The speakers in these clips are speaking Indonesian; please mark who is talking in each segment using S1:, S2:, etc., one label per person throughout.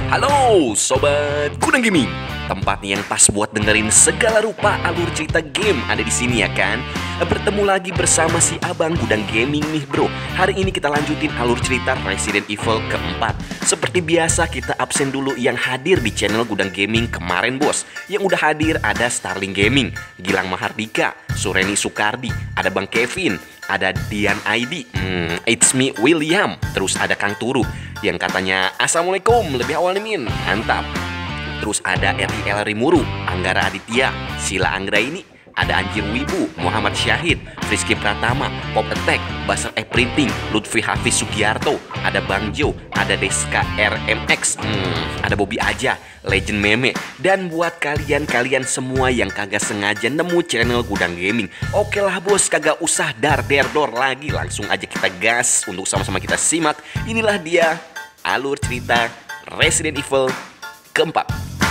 S1: Halo Sobat Gudang Gaming, tempatnya yang pas buat dengerin segala rupa alur cerita game ada di sini ya kan. Bertemu lagi bersama si Abang Gudang Gaming nih bro. Hari ini kita lanjutin alur cerita Resident Evil keempat. Seperti biasa kita absen dulu yang hadir di channel Gudang Gaming kemarin bos. Yang udah hadir ada Starling Gaming, Gilang Mahardika, Sureni Sukardi, ada Bang Kevin, ada Dian ID, It's me William, terus ada Kang Turu yang katanya Assalamualaikum lebih awal nih Min, mantap. Terus ada RIL Rimuru, Anggara Aditya, Sila Anggraini, ada Anjir Wibu, Muhammad Syahid, Rizky Pratama, Pop Attack, Basar Printing, Lutfi Hafiz Sugiarto, ada Bang Jo, ada Deska RMX, ada Bobby Aja, Legend Meme. Dan buat kalian semua yang kagak sengaja nemu channel Gudang Gaming, oke lah bos, kagak usah dar-der-dor lagi, langsung aja kita gas untuk sama-sama kita simak. Inilah dia alur cerita Resident Evil keempat.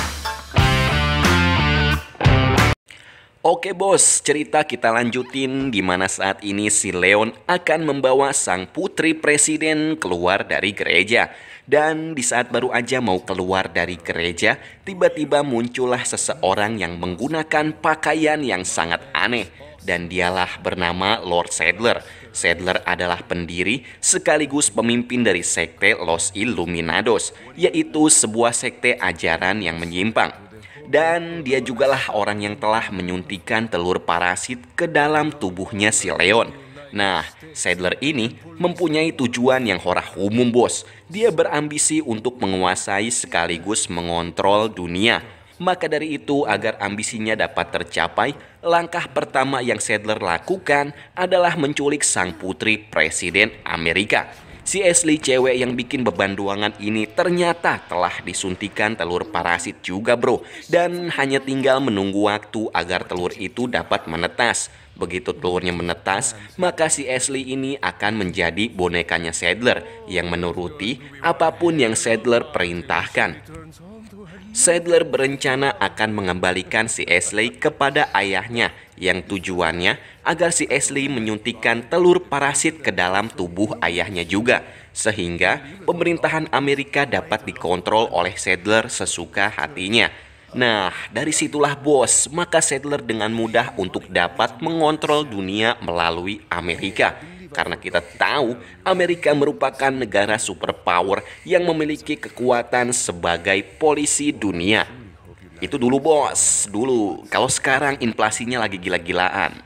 S1: Oke bos, cerita kita lanjutin di mana saat ini si Leon akan membawa sang putri presiden keluar dari gereja. Dan di saat baru aja mau keluar dari gereja, tiba-tiba muncullah seseorang yang menggunakan pakaian yang sangat aneh. Dan dialah bernama Lord Saddler. Saddler adalah pendiri sekaligus pemimpin dari sekte Los Illuminados, yaitu sebuah sekte ajaran yang menyimpang. Dan dia jugalah orang yang telah menyuntikkan telur parasit ke dalam tubuhnya si Leon. Nah, Saddler ini mempunyai tujuan yang horah umum bos. Dia berambisi untuk menguasai sekaligus mengontrol dunia. Maka dari itu, agar ambisinya dapat tercapai, langkah pertama yang Saddler lakukan adalah menculik sang putri presiden Amerika. Si Ashley cewek yang bikin beban ruangan ini ternyata telah disuntikan telur parasit juga bro. Dan hanya tinggal menunggu waktu agar telur itu dapat menetas. Begitu telurnya menetas, maka si Ashley ini akan menjadi bonekanya Saddler yang menuruti apapun yang Saddler perintahkan. Saddler berencana akan mengembalikan si Ashley kepada ayahnya yang tujuannya agar si Ashley menyuntikkan telur parasit ke dalam tubuh ayahnya juga, sehingga pemerintahan Amerika dapat dikontrol oleh Saddler sesuka hatinya. Nah, dari situlah bos, maka Saddler dengan mudah untuk dapat mengontrol dunia melalui Amerika. Karena kita tahu Amerika merupakan negara superpower yang memiliki kekuatan sebagai polisi dunia. Itu dulu bos, dulu. Kalau sekarang inflasinya lagi gila-gilaan.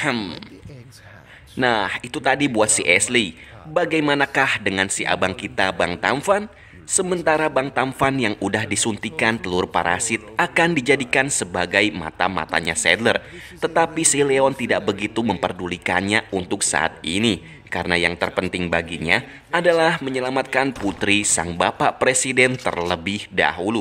S1: Nah, itu tadi buat si Ashley. Bagaimanakah dengan si abang kita Bang Tamfan? Sementara Bang Tamfan yang udah disuntikan telur parasit akan dijadikan sebagai mata-matanya Saddler. Tetapi si Leon tidak begitu memperdulikannya untuk saat ini. Karena yang terpenting baginya adalah menyelamatkan putri sang bapak presiden terlebih dahulu.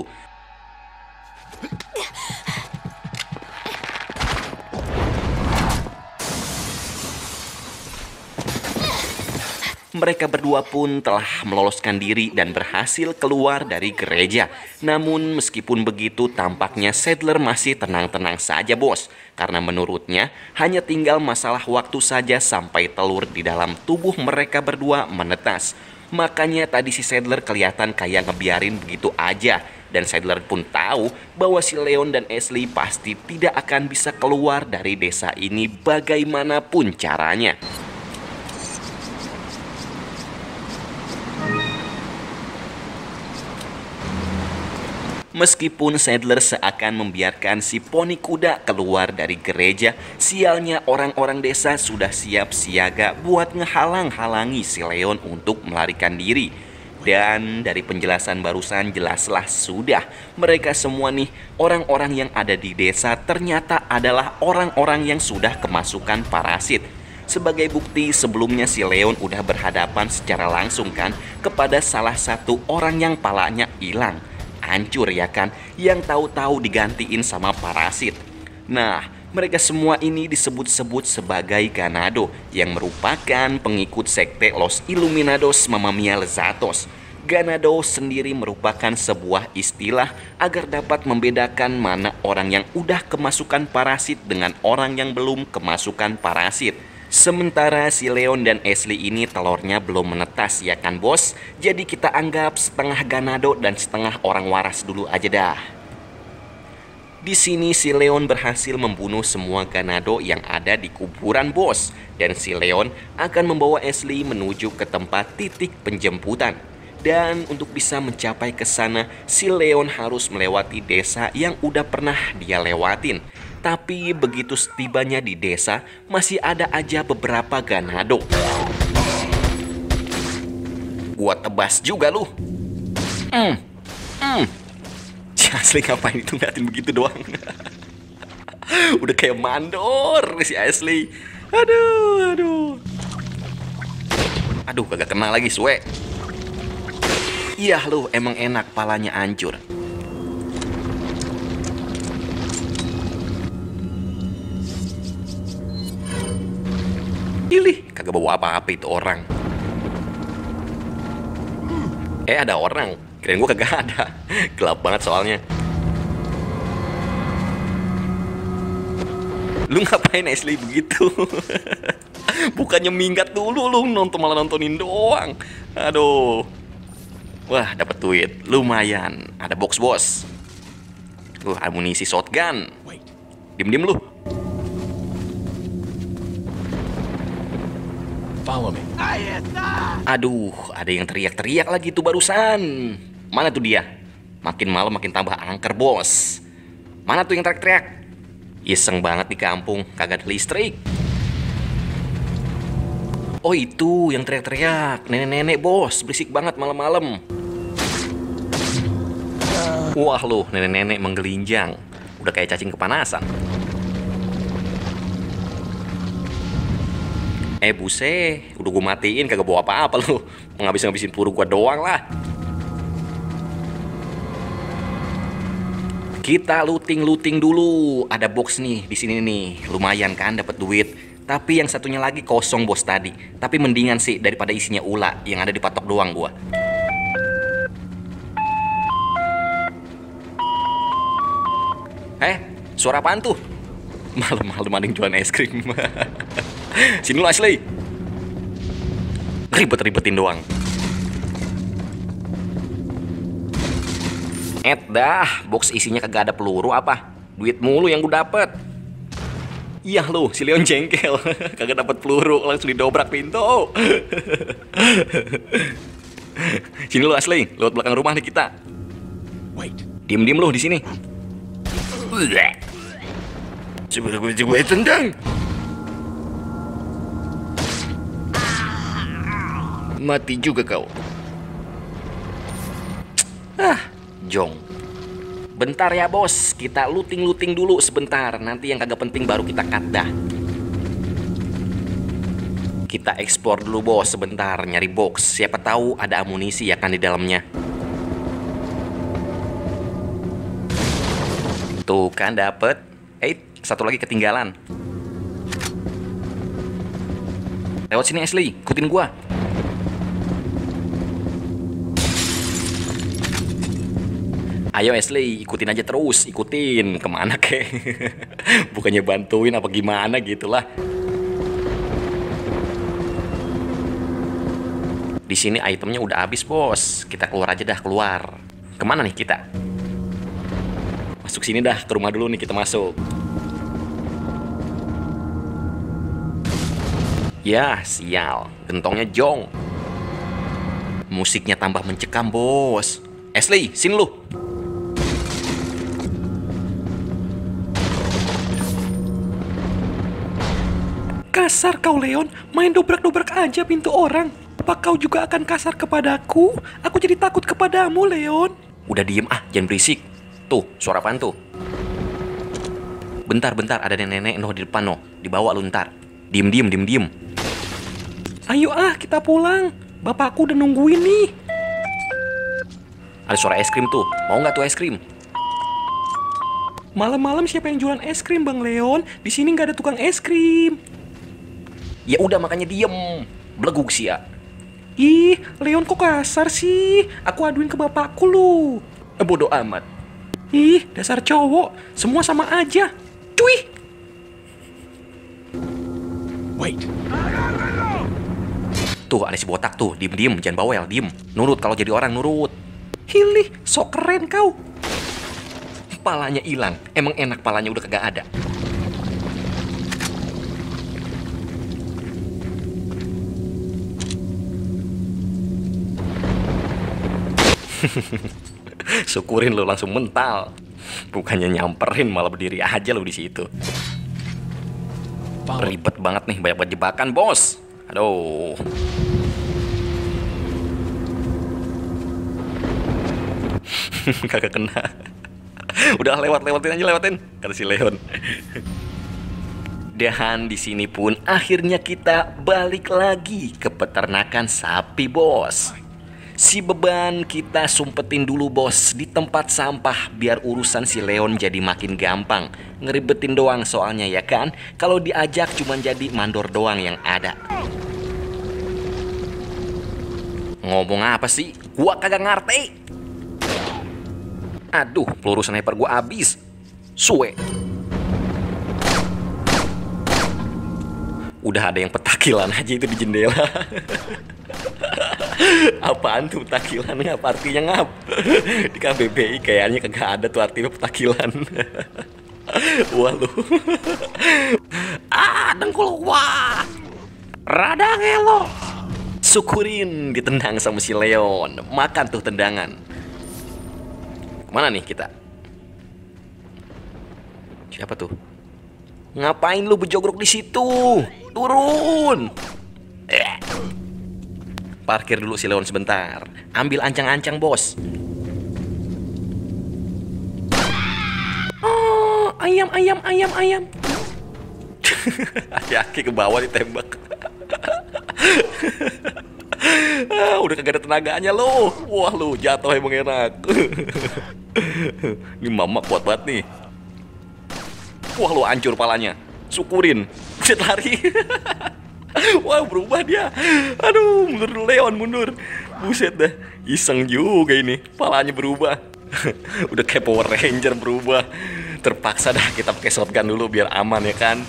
S1: Mereka berdua pun telah meloloskan diri dan berhasil keluar dari gereja. Namun meskipun begitu tampaknya Saddler masih tenang-tenang saja bos. Karena menurutnya hanya tinggal masalah waktu saja sampai telur di dalam tubuh mereka berdua menetas. Makanya tadi si Saddler kelihatan kayak ngebiarin begitu aja. Dan Saddler pun tahu bahwa si Leon dan Ashley pasti tidak akan bisa keluar dari desa ini bagaimanapun caranya. Meskipun Saddler seakan membiarkan si poni kuda keluar dari gereja, sialnya orang-orang desa sudah siap siaga buat ngehalang-halangi si Leon untuk melarikan diri. Dan dari penjelasan barusan jelaslah sudah mereka semua nih orang-orang yang ada di desa ternyata adalah orang-orang yang sudah kemasukan parasit. Sebagai bukti sebelumnya si Leon udah berhadapan secara langsung kan kepada salah satu orang yang palanya hilang. Hancur ya kan, yang tahu-tahu digantiin sama parasit. Nah, mereka semua ini disebut-sebut sebagai Ganado yang merupakan pengikut sekte Los Illuminados Mamma Mia Lezatos. Ganado sendiri merupakan sebuah istilah agar dapat membedakan mana orang yang udah kemasukan parasit dengan orang yang belum kemasukan parasit. Sementara si Leon dan Ashley ini telurnya belum menetas ya kan bos. Jadi kita anggap setengah ganado dan setengah orang waras dulu aja dah. Di sini si Leon berhasil membunuh semua ganado yang ada di kuburan bos. Dan si Leon akan membawa Ashley menuju ke tempat titik penjemputan. Dan untuk bisa mencapai ke sana, si Leon harus melewati desa yang udah pernah dia lewatin. Tapi begitu setibanya di desa, masih ada aja beberapa ganado. Gua tebas juga lu. Si Ashley ngapain itu ngeliatin begitu doang. Udah kayak mandor si Ashley. Aduh. Aduh, kagak kena lagi, suwe. Iya lu, emang enak palanya hancur. Ilih, kagak bawa apa-apa itu orang. Ada orang. Kirain gua kagak ada. Gelap banget soalnya. Lu ngapain Ashley begitu? Bukannya minggat dulu lu malah nontonin doang. Aduh. Wah, dapat duit. Lumayan. Ada box bos. Amunisi shotgun. Diem-diem lu.
S2: Follow me.
S1: Aduh, ada yang teriak-teriak lagi tuh barusan. Mana tuh dia? Makin malam makin tambah angker, bos. Mana tuh yang teriak-teriak? Iseng banget di kampung, kagak ada listrik. Oh itu yang teriak-teriak, nenek-nenek bos, berisik banget malam-malam. Wah loh, nenek-nenek menggelinjang. Udah kayak cacing kepanasan. Buset, udah gue matiin kagak bawa apa-apa lu. Ngabis-ngabisin peluru gua doang lah. Kita looting dulu. Ada box nih di sini nih. Lumayan kan dapat duit. Tapi yang satunya lagi kosong bos tadi. Tapi mendingan sih daripada isinya ular yang ada di patok doang gua. Suara apaan tuh? Malam-malam ada yang jualan es krim. Sini lu Ashley. Ribet-ribetin doang. Dah, box isinya kagak ada peluru apa? Duit mulu yang gue dapet. Iya lu, si Leon jengkel. Kagak dapet peluru, langsung didobrak pintu. Sini lu Ashley, lewat belakang rumah nih kita. Diem-diem lu di sini. Coba gue tendang. Mati juga kau. Jong. Bentar ya bos, kita looting dulu sebentar. Nanti yang kagak penting baru kita cut dah. Kita explore dulu bos sebentar, nyari box. Siapa tahu ada amunisi ya kan di dalamnya. Tuh kan dapet. Satu lagi ketinggalan. Lewat sini Ashley, ikutin gua. Ayo Ashley, ikutin aja terus, ikutin. Kemana kek? Bukannya bantuin apa gimana gitulah. Di sini itemnya udah habis bos. Kita keluar aja dah, keluar. Kemana nih kita? Masuk sini dah, ke rumah dulu nih kita masuk. Ya, sial. Gentongnya jong. Musiknya tambah mencekam, bos. Ashley, sini lu. Kasar kau, Leon. Main dobrak-dobrak aja pintu orang. Apa kau juga akan kasar kepadaku? Aku jadi takut kepadamu, Leon. Udah diem jangan berisik. Tuh, suara apaan tuh? Bentar, ada nenek-nenek di depan Dibawa lu ntar. Diem. Ayo kita pulang. Bapakku udah nungguin nih. Ada suara es krim tuh. Mau nggak tuh es krim? Malam-malam siapa yang jualan es krim, Bang Leon? Di sini nggak ada tukang es krim. Ya udah makanya diem. Beleguk sih ya. Ih, Leon kok kasar sih? Aku aduin ke bapakku lu. Bodoh amat. Ih, dasar cowok. Semua sama aja. Cuy.
S2: Wait.
S1: Tuh ada si botak tuh, diem, jangan bawel, diem. Nurut kalau jadi orang, nurut. Hilih, sok keren kau. Palanya hilang, emang enak palanya udah kagak ada. Syukurin lo langsung mental. Bukannya nyamperin malah berdiri aja lo di situ. Ribet banget nih, banyak jebakan, bos. Aduh. Kagak kena. Udah lewatin aja, kata si Leon. Dan di sini pun akhirnya kita balik lagi ke peternakan sapi, bos. Si beban kita sumpetin dulu, bos, di tempat sampah biar urusan si Leon jadi makin gampang. Ngeribetin doang soalnya, ya kan? Kalau diajak cuman jadi mandor doang yang ada. Ngomong apa sih? Gua kagak ngerti. Aduh, peluru sniper gua habis. Suwe. Udah ada yang petakilan aja itu di jendela. Apaan tuh petakilan? Ngap artinya ngap? Di KBBI kayaknya kagak ada tuh artinya petakilan. Wah lu. Dengkul gua rada ngelo. Syukurin ditendang sama si Leon. Makan tuh tendangan. Kemana nih kita? Siapa tuh? Ngapain lu berjogrok di situ? Turun. Parkir dulu si Leon sebentar. Ambil ancang-ancang, bos. Oh, ayam. Aki-aki ke bawah ditembak. Udah kagak ada tenaganya lo. Wah lu jatuh emang enak. Ini mama kuat banget nih. Wah lu hancur palanya. Syukurin. Buset lari. Wah berubah dia. Aduh mundur Leon mundur. Buset dah. Iseng juga ini. Palanya berubah. Udah kayak Power Ranger berubah. Terpaksa dah kita pakai shotgun dulu biar aman ya kan.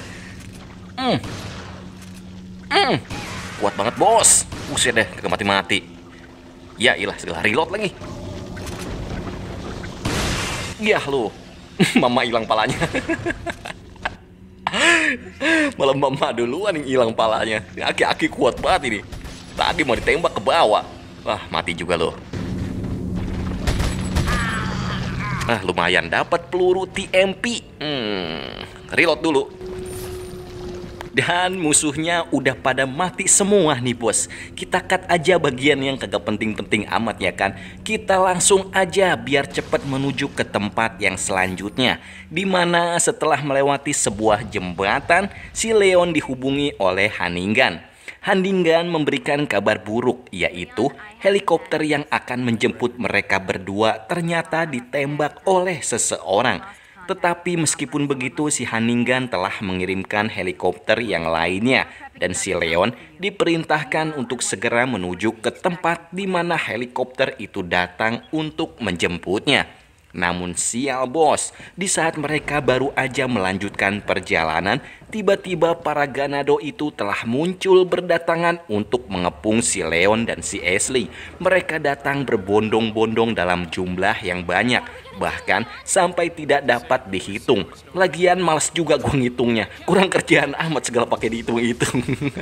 S1: Kuat banget bos. Buset deh kagak mati-mati. Ya ilah segala reload lagi. Yah lu. Mama hilang palanya. Malah mama duluan yang hilang palanya. Aki-aki kuat banget ini. Tadi mau ditembak ke bawah. Wah mati juga loh. Lumayan dapat peluru TMP. Reload dulu. Dan musuhnya udah pada mati semua nih bos. Kita cut aja bagian yang kagak penting-penting amat ya kan. Kita langsung aja biar cepat menuju ke tempat yang selanjutnya. Dimana setelah melewati sebuah jembatan, si Leon dihubungi oleh Hannigan. Hannigan memberikan kabar buruk, yaitu helikopter yang akan menjemput mereka berdua ternyata ditembak oleh seseorang. Tetapi meskipun begitu si Hannigan telah mengirimkan helikopter yang lainnya dan si Leon diperintahkan untuk segera menuju ke tempat di mana helikopter itu datang untuk menjemputnya. Namun sial bos, di saat mereka baru aja melanjutkan perjalanan, tiba-tiba para Ganado itu telah muncul berdatangan untuk mengepung si Leon dan si Ashley. Mereka datang berbondong-bondong dalam jumlah yang banyak, bahkan sampai tidak dapat dihitung. Lagian males juga gue ngitungnya, kurang kerjaan amat segala pakai dihitung-hitung.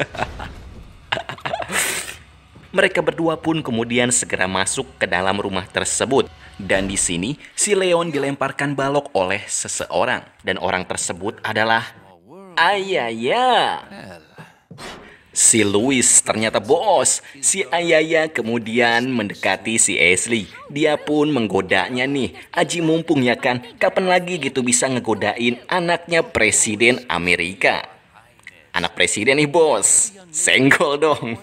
S1: Mereka berdua pun kemudian segera masuk ke dalam rumah tersebut. Dan di sini si Leon dilemparkan balok oleh seseorang. Dan orang tersebut adalah Ayaya. Si Louis ternyata bos. Si Ayaya kemudian mendekati si Ashley. Dia pun menggodanya nih. Aji mumpung ya kan, kapan lagi gitu bisa ngegodain anaknya Presiden Amerika. Anak presiden nih bos. Senggol dong.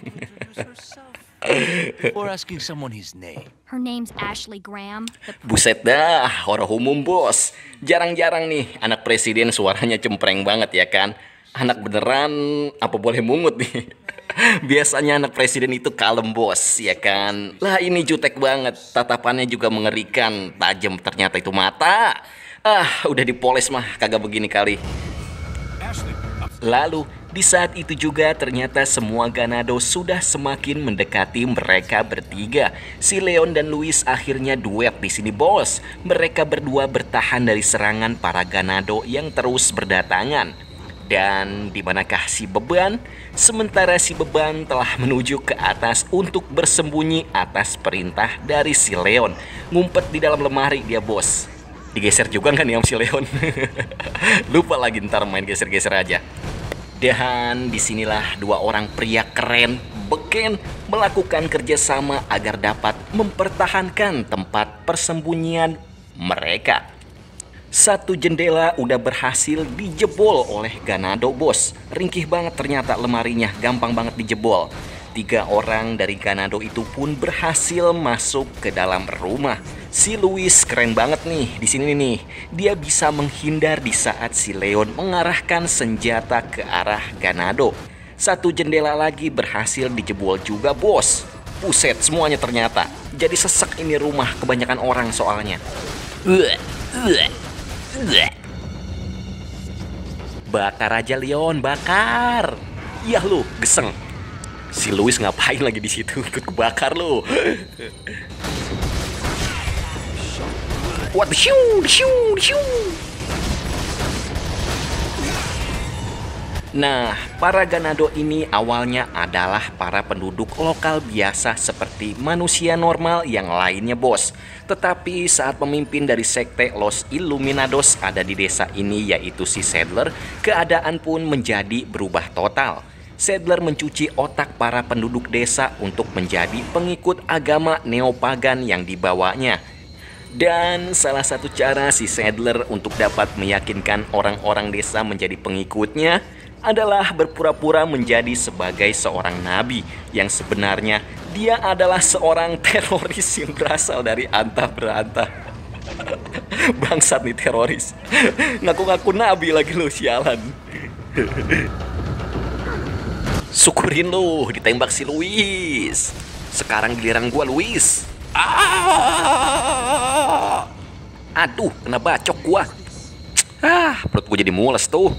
S2: Or asking someone his name.
S3: Her name's Ashley Graham.
S1: Buset dah, orang umum bos. Jarang-jarang nih anak presiden suaranya cempreng banget ya kan. Anak beneran apa boleh mungut nih. Biasanya anak presiden itu kalem bos ya kan. Lah ini jutek banget, tatapannya juga mengerikan. Tajam ternyata itu mata. Udah dipoles mah kagak begini kali. Lalu Di saat itu juga ternyata semua Ganado sudah semakin mendekati mereka bertiga. Si Leon dan Luis akhirnya duet di sini bos. Mereka berdua bertahan dari serangan para Ganado yang terus berdatangan. Dan di manakah si Beban? Sementara si Beban telah menuju ke atas untuk bersembunyi atas perintah dari si Leon. Ngumpet di dalam lemari dia bos. Digeser juga kan ya si Leon? Lupa lagi, ntar main geser-geser aja. Dan disinilah dua orang pria keren, beken, melakukan kerjasama agar dapat mempertahankan tempat persembunyian mereka. Satu jendela udah berhasil dijebol oleh Ganado bos. Ringkih banget ternyata lemarinya, gampang banget dijebol. 3 orang dari Ganado itu pun berhasil masuk ke dalam rumah. Si Luis keren banget nih di sini nih. Dia bisa menghindar di saat si Leon mengarahkan senjata ke arah Ganado. Satu jendela lagi berhasil dijebol juga bos. Buset semuanya ternyata. Jadi sesek ini rumah kebanyakan orang soalnya. Bakar aja Leon, bakar. Yah lu, geseng. Si Luis ngapain lagi di situ? Ikut kebakar lu. What the shoo. Nah, para Ganado ini awalnya adalah para penduduk lokal biasa seperti manusia normal yang lainnya bos. Tetapi saat pemimpin dari sekte Los Illuminados ada di desa ini yaitu si Sadler, keadaan pun menjadi berubah total. Sadler mencuci otak para penduduk desa untuk menjadi pengikut agama neopagan yang dibawanya. Dan salah satu cara si Sadler untuk dapat meyakinkan orang-orang desa menjadi pengikutnya adalah berpura-pura menjadi sebagai seorang nabi yang sebenarnya dia adalah seorang teroris yang berasal dari antah berantah. Bangsat nih teroris. Ngaku-ngaku nabi lagi lo, sialan. Syukurin lo ditembak si Luis. Sekarang giliran gua Luis. Aduh, kena bacok gua. Perut gua jadi mules tuh.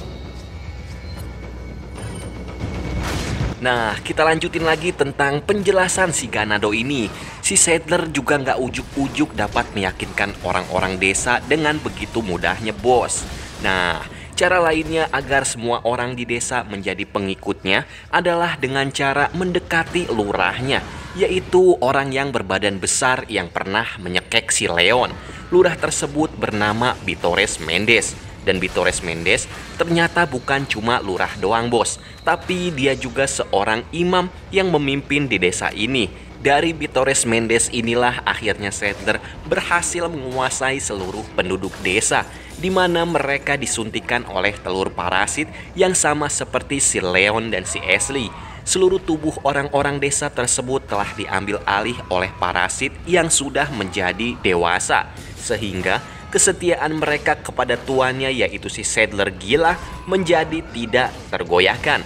S1: Nah, kita lanjutin lagi tentang penjelasan si Ganado ini. Si Sadler juga nggak ujuk-ujuk dapat meyakinkan orang-orang desa dengan begitu mudahnya bos. Nah, cara lainnya agar semua orang di desa menjadi pengikutnya adalah dengan cara mendekati lurahnya, yaitu orang yang berbadan besar yang pernah menyekek si Leon. Lurah tersebut bernama Bitores Mendes. Dan Bitores Mendes ternyata bukan cuma lurah doang bos, tapi dia juga seorang imam yang memimpin di desa ini. Dari Bitores Mendes inilah akhirnya Sadler berhasil menguasai seluruh penduduk desa, di mana mereka disuntikan oleh telur parasit yang sama seperti si Leon dan si Ashley. Seluruh tubuh orang-orang desa tersebut telah diambil alih oleh parasit yang sudah menjadi dewasa, sehingga kesetiaan mereka kepada tuannya yaitu si Sadler gila menjadi tidak tergoyahkan.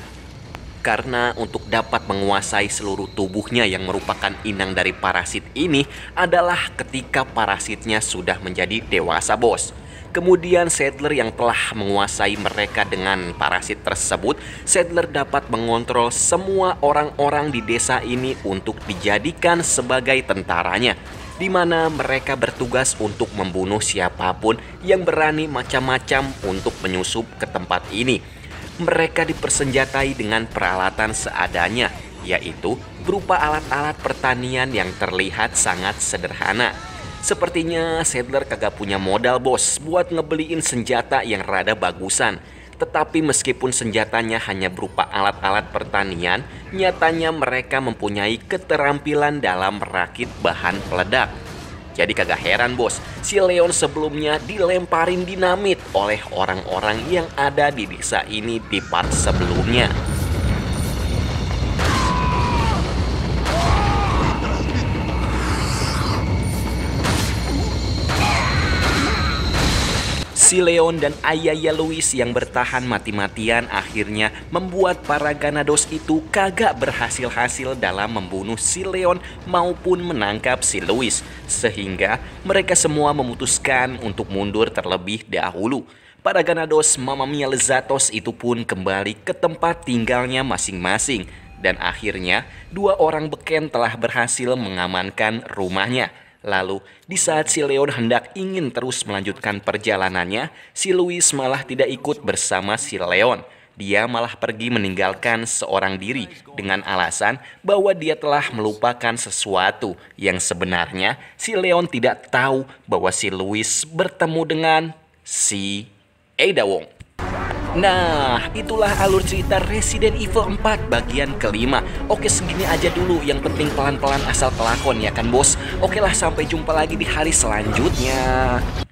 S1: Karena untuk dapat menguasai seluruh tubuhnya yang merupakan inang dari parasit ini adalah ketika parasitnya sudah menjadi dewasa bos. Kemudian Sadler yang telah menguasai mereka dengan parasit tersebut, Sadler dapat mengontrol semua orang-orang di desa ini untuk dijadikan sebagai tentaranya, di mana mereka bertugas untuk membunuh siapapun yang berani macam-macam untuk menyusup ke tempat ini. Mereka dipersenjatai dengan peralatan seadanya, yaitu berupa alat-alat pertanian yang terlihat sangat sederhana. Sepertinya Sadler kagak punya modal bos buat ngebeliin senjata yang rada bagusan. Tetapi meskipun senjatanya hanya berupa alat-alat pertanian, nyatanya mereka mempunyai keterampilan dalam merakit bahan peledak. Jadi kagak heran bos, si Leon sebelumnya dilemparin dinamit oleh orang-orang yang ada di desa ini di part sebelumnya. Si Leon dan Ayaya Luis yang bertahan mati-matian akhirnya membuat para Ganados itu kagak berhasil-hasil dalam membunuh si Leon maupun menangkap si Luis. Sehingga mereka semua memutuskan untuk mundur terlebih dahulu. para ganados Mamma Mia Lezatos itu pun kembali ke tempat tinggalnya masing-masing. Dan akhirnya, dua orang beken telah berhasil mengamankan rumahnya. Lalu, di saat si Leon hendak ingin terus melanjutkan perjalanannya, si Louis malah tidak ikut bersama si Leon. Dia malah pergi meninggalkan seorang diri dengan alasan bahwa dia telah melupakan sesuatu yang sebenarnya si Leon tidak tahu bahwa si Louis bertemu dengan si Ada Wong. Nah, itulah alur cerita Resident Evil 4 bagian kelima. Oke, segini aja dulu. Yang penting pelan-pelan asal kelakon ya kan bos. Oke lah, sampai jumpa lagi di hari selanjutnya.